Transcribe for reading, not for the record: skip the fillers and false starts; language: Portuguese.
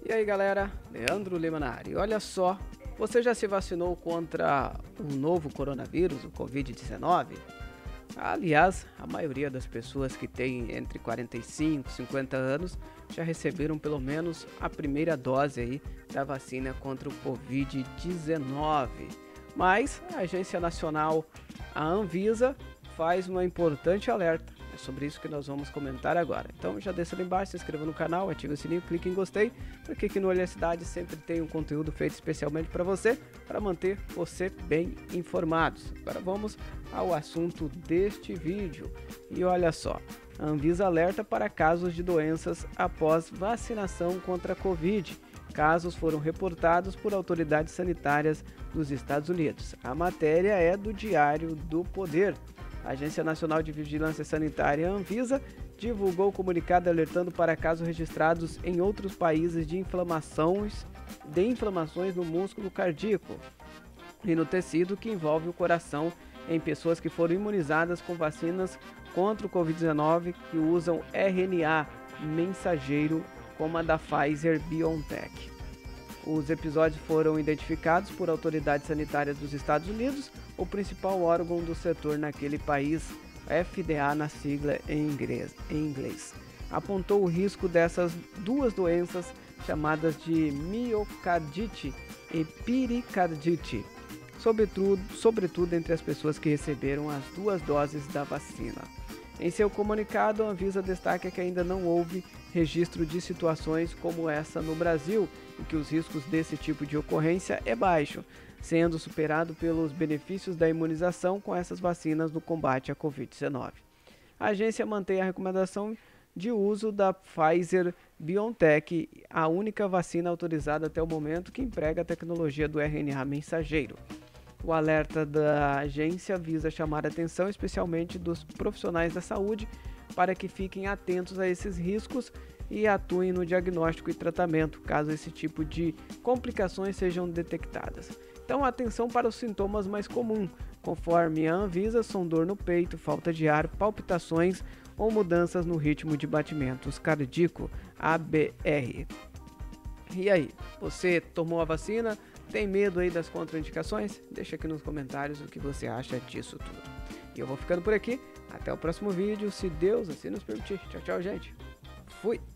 E aí galera, Leandro Lima na área. E olha só, você já se vacinou contra o novo coronavírus, o Covid-19? Aliás, a maioria das pessoas que têm entre 45 e 50 anos já receberam pelo menos a primeira dose aí da vacina contra o Covid-19. Mas a Agência Nacional, a Anvisa, faz uma importante alerta. É sobre isso que nós vamos comentar agora. Então já desça ali embaixo, se inscreva no canal, ative o sininho, clique em gostei, porque aqui no Olha a Cidade sempre tem um conteúdo feito especialmente para você, para manter você bem informado. Agora vamos ao assunto deste vídeo. E olha só, a Anvisa alerta para casos de doenças após vacinação contra a Covid. Casos foram reportados por autoridades sanitárias dos Estados Unidos. A matéria é do Diário do Poder. A Agência Nacional de Vigilância Sanitária, Anvisa, divulgou o comunicado alertando para casos registrados em outros países de inflamações no músculo cardíaco e no tecido que envolve o coração em pessoas que foram imunizadas com vacinas contra o Covid-19 que usam RNA mensageiro como a da Pfizer-BioNTech. Os episódios foram identificados por autoridades sanitárias dos Estados Unidos, o principal órgão do setor naquele país, FDA na sigla em inglês. Apontou o risco dessas duas doenças chamadas de miocardite e pericardite, sobretudo entre as pessoas que receberam as duas doses da vacina. Em seu comunicado, a Anvisa destaca que ainda não houve registro de situações como essa no Brasil, em que os riscos desse tipo de ocorrência é baixo, sendo superado pelos benefícios da imunização com essas vacinas no combate à Covid-19. A agência mantém a recomendação de uso da Pfizer-BioNTech, a única vacina autorizada até o momento que emprega a tecnologia do RNA mensageiro. O alerta da agência visa chamar a atenção especialmente dos profissionais da saúde para que fiquem atentos a esses riscos e atuem no diagnóstico e tratamento, caso esse tipo de complicações sejam detectadas. Então, atenção para os sintomas mais comuns, conforme a Anvisa, são dor no peito, falta de ar, palpitações ou mudanças no ritmo de batimentos cardíaco, ABR. E aí, você tomou a vacina? Tem medo aí das contraindicações? Deixa aqui nos comentários o que você acha disso tudo. E eu vou ficando por aqui. Até o próximo vídeo, se Deus assim nos permitir. Tchau, tchau, gente. Fui!